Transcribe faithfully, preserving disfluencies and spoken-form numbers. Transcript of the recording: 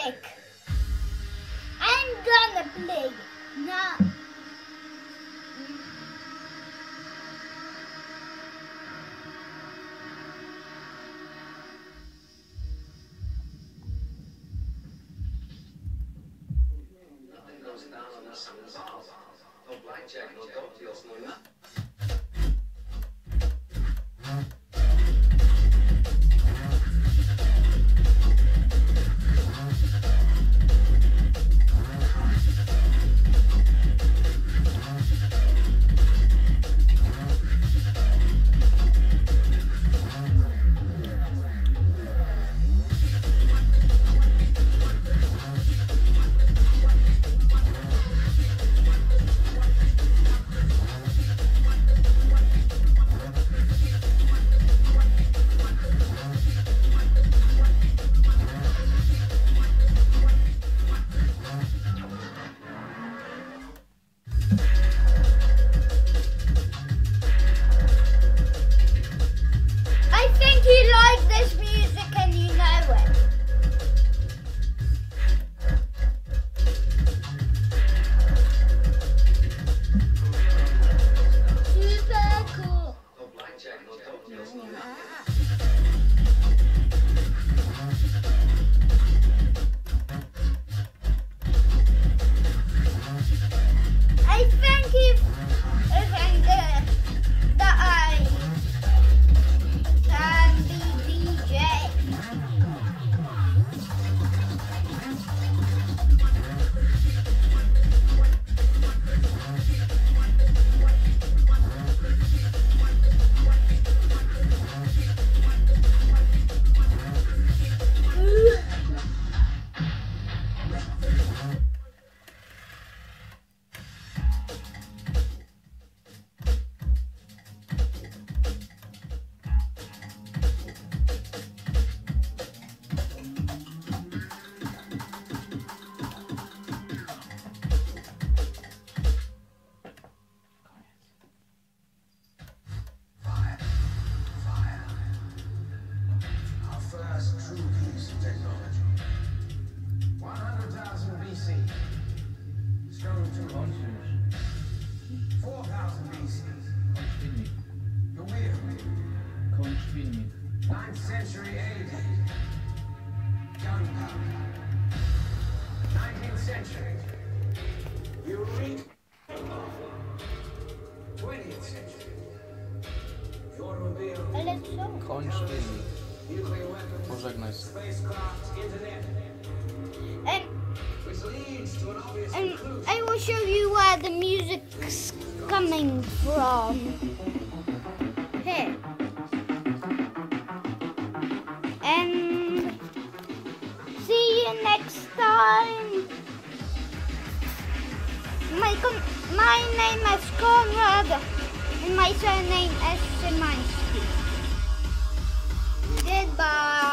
music. I'm gonna play now. Nothing goes down unless someone's involved. No blackjack, no dope deals, no nothing. I think you like this music and you know it. Super cool. No blackjack, no dope deals, no nothing. I thank you thank uh, that I can be D J. First true piece of technology. one hundred thousand B C. Stone tool. four thousand B C. The wheel. ninth century A D. Gunpowder. nineteenth century. Eureka. twentieth century. The automobile. Alexa. Konczwili. Nuclear weapons. Pożegnaj się. Spacecraft. Internet. And, Which leads to an obvious and conclusion. I will show you where the music's coming from. Here. And see you next time. My, con my name is Conrad and my surname is Szymański. Goodbye.